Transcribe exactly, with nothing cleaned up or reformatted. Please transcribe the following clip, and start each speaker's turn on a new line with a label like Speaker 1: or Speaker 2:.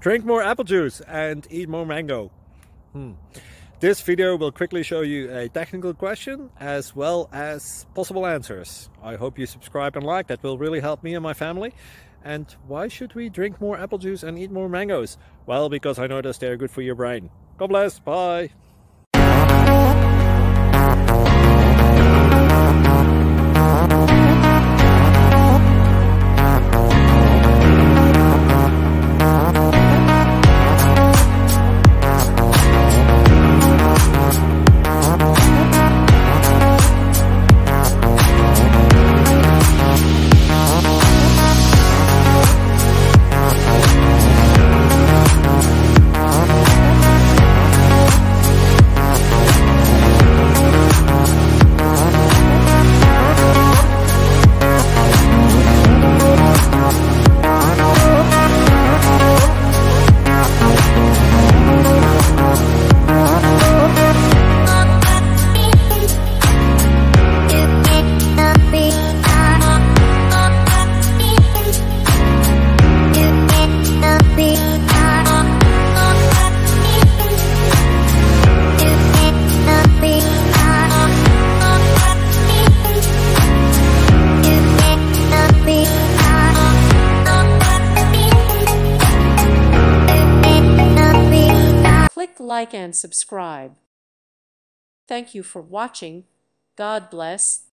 Speaker 1: Drink more apple juice and eat more mango. Hmm. This video will quickly show you a technical question as well as possible answers. I hope you subscribe and like, that will really help me and my family. And why should we drink more apple juice and eat more mangoes? Well, because I noticed they're good for your brain. God bless, bye!
Speaker 2: Like and subscribe. Thank you for watching. God bless.